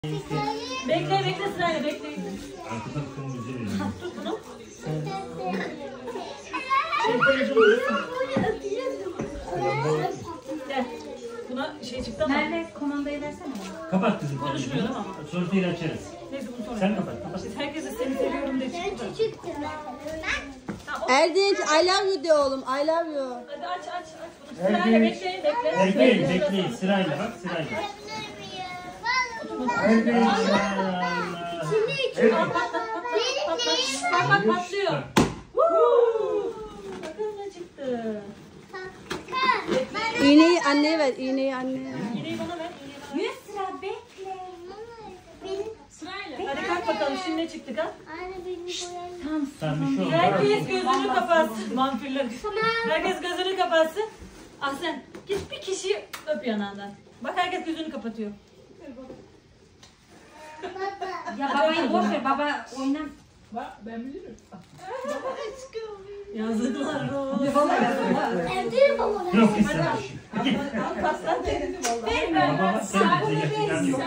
Bekle sırayla bekleyin. Arkadan kırmızı veriyor. Tut bunu. Gel. Buna şey çıktı ama. Merve komandayı versene bana. Kapat kızım. Konuşmuyorum ama. Sonrasıyla açarız. Neyse bunu sonra. Sen kapat. Herkese seni seviyorum de çıktı. Erdinç, I love you de oğlum. I love you. Hadi aç. Bunu sırayla bekleyin. Bekleyin. Sırayla bak sırayla. Bak patlıyor. Bakın ne çıktı. İğneyi anneye ver. İğneyi anneye ver. İğneyi bana ver. 100 lira bekle. Sırayla. Hadi kalk bakalım şimdi ne çıktı kalk. Sen bir şey oldu. Herkes gözünü kapatsın. Vampirler. Herkes gözünü kapatsın. Ahsen git bir kişiyi öp yanağından. Bak herkes gözünü kapatıyor. Ya babayı boş ver. Baba oynar. Ben bilirim. Yazıklar olsun. Yok istemem. Pastan dedim vallahi. Babama sen bize gerçekten yok.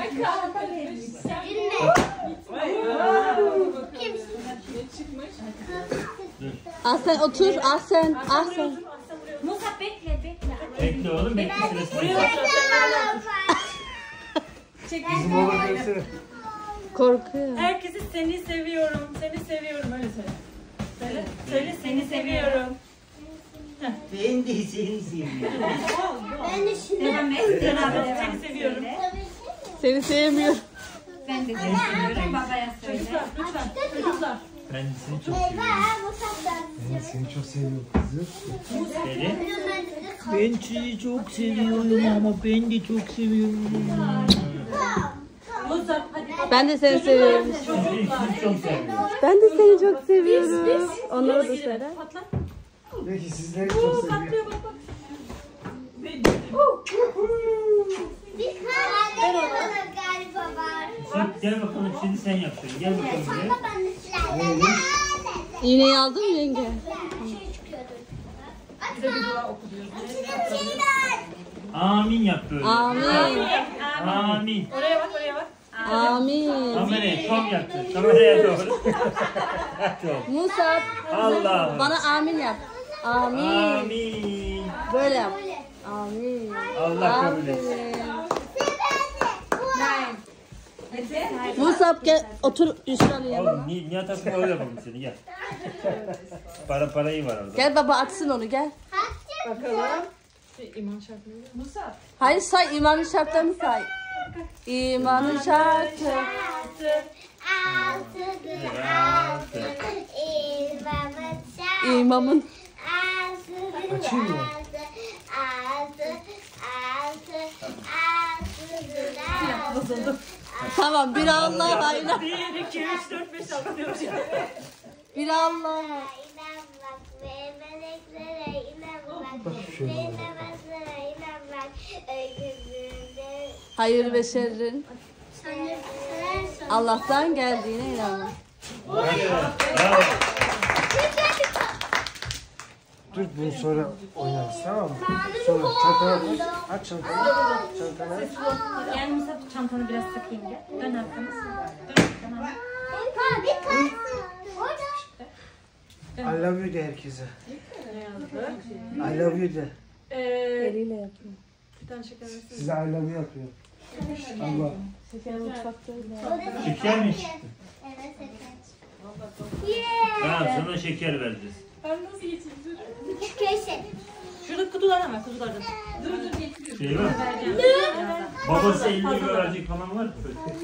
Ahsen otur. Ahsen. Musa bekle. Bekle oğlum bekle sırasını. Bizim oğlan görsene. Korkuyor. Herkesi seni seviyorum öyle söyle. Söyle seni seviyorum. Ben de seni seviyorum. Devam et. Seni seviyorum. Seni sevmiyorum. Ben de seni seviyorum. Babaya söyle. Lütfen çocuklar. Ben seni çok seviyorum. Ben seni çok seviyorum kızım. Seni. Ben sizi çok seviyorum ama ben de çok seviyorum. Musa hadi. Ben de seni seviyorum. Seni çok seviyorum. Ben de seni çok seviyorum. Onları da söyle. Patlat. Belki sizleri çok seviyorum. Patlıyor bak. Sen gel bakalım şimdi sen yap şunu. Gel bakalım buraya. İğneyi aldın mı yenge? Bize bir dua oku diyoruz. Amin yap böyle. Amin. Amin. Oraya bak. Amin. Kameraya çok yaktın. Kameraya doğru. Çok. Musa Allah. bana amin yap. Amin. Amin. Böyle yap. Amin. Allah kabul etsin. Musa gel otur Yusra'nın yanına. Oğlum Nihat Akın öyle yapalım seni gel. Parayı var orada. Gel baba açsın onu gel. Bakalım. İman şartları. Musa. Hayır say imanın şartlarını say. İmanın şartı. İmamın. Açayım mı? Tamam bir Allah'a inan. 1, 2, 3, 4, 5 alıyoruz. Bir Allah'a. Hayır ve şerrin Allah'tan geldiğine inanın. Bravo. Dur bunu sonra oynarız tamam mı? Sonra çantana koy. Aç çantanı. Çantana aç. Gel Musa çantanı biraz sıkayım gel. Dön arkanı. Tamam. I love you de herkese. I love you de. Eliyle yapıyor. Bir tane şeker versene. Size I love you yapıyor. Allah. Şeker mutfakta öyle. Şeker mi çıktı? Tamam sana şeker vereceğiz. Ben nasıl geçeyim? Şurada kutulardan ver kutulardan. Dur getiriyorum. Şey var. Babası 50 euro verecek falan var mı?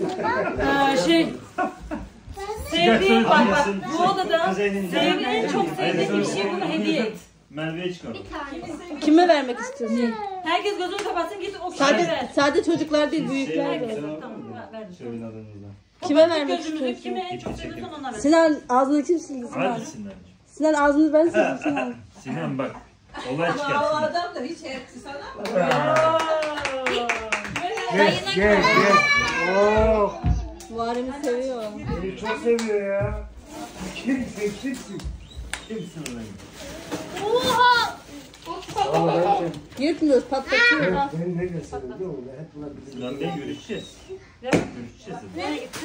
Sevdiğin bak Diyorsun. bu odada Kuzenin- sevdiğin en çok sevdiğin bir şey bunu hediye et. Merve'ye çıkalım. Kime vermek istiyorsun? Herkes gözünü kapatsın git o kişiye ver. Sadece çocuklar değil büyükler de. Tamam verdim. Söyleyin adınızdan. Kime vermek Gözümüzü istiyorsun? kime en çok seviyorsan ona ver. Sinan ağzını kim sildi Sinan? Hadi Sinan. Sinan ağzını ben sildim Sinan. Sinan bak. Olay çıkarsın. Adam da hiç hepsi sana. Gel gel gel. Oo. Muharrem'i seviyor. Beni çok seviyor ya. Kimsin? Kimsin lan? Yırtmıyoruz, patlatıyoruz. Ben ne desem biliyor musun? Hep bunlar bizim. Lan ben görüşeceğiz. Ne? Görüşeceğiz. Nereye gitti?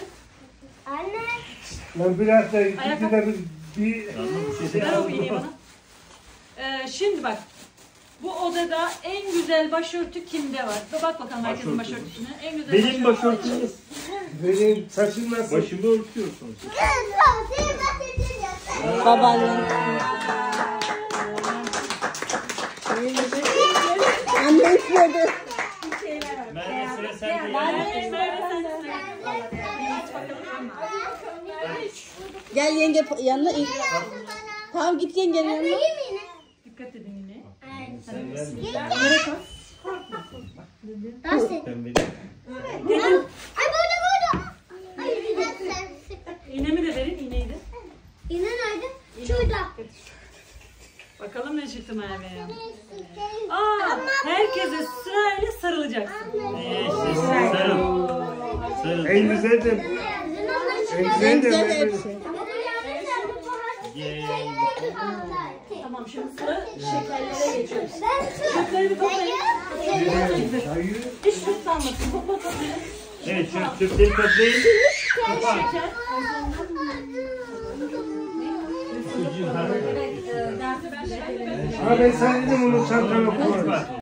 Lan bir hafta ikisi de bir Tamam bir şey Ver o iğneyi değil. bana. Şimdi bak. Bu odada en güzel başörtü kimde var? Bak bakalım herkesin Başörtü. başörtüsüne. En güzel Benim başörtüm. benim saçım nasıl? Başımı örtüyorsun. Babaannem. Annem üfledi. Merve sıra sende. Gel yenge yanına in. Tamam git yengenin yanına. Dikkat edin yine. Sen verme. Ben vereyim. İğnemi de verin, iğneyi de. Bakalım ne çıktı Merve'ye. Herkese sırayla sarılacaksın. Sarıl. Sarıl. En güzel de En güzel de hepsi. Tamam, şimdi sıra şekerlere geçiyoruz. Çöpleri bir toplayın. Hiç süt kalmasın. Topla toplayın. Evet şu çöpleri toplayın. Şeker. Çocuğum hadi. Abi ben sana dedim onu çantana koy.